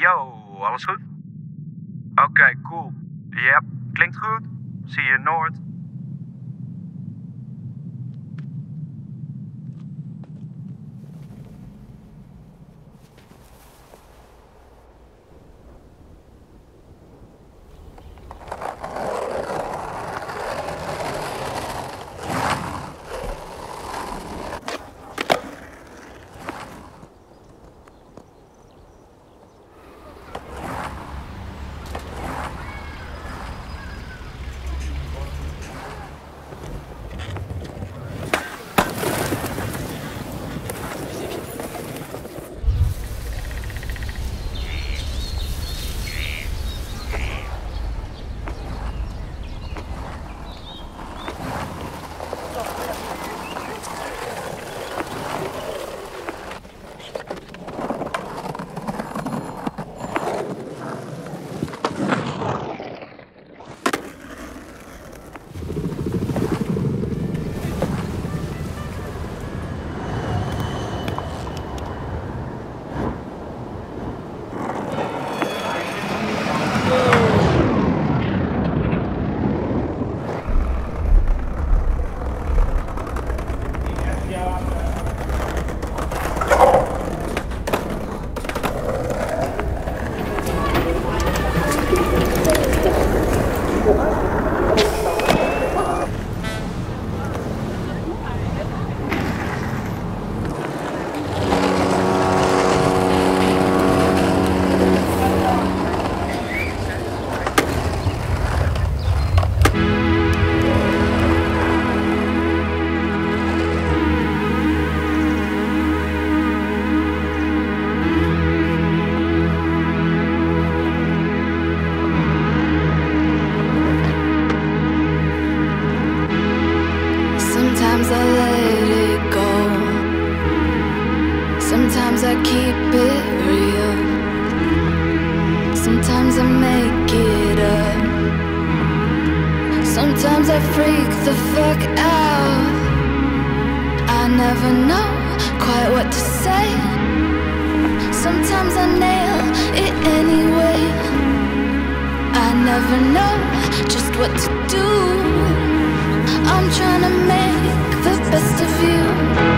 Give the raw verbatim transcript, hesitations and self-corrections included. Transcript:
Yo, alles goed? Oké, okay, cool. Yep, klinkt goed. Zie je in Noord. Sometimes I let it go. Sometimes I keep it real. Sometimes I make it up. Sometimes I freak the fuck out. I never know quite what to say. Sometimes I nail it anyway. I never know just what to do. I'm trying to make the best of you.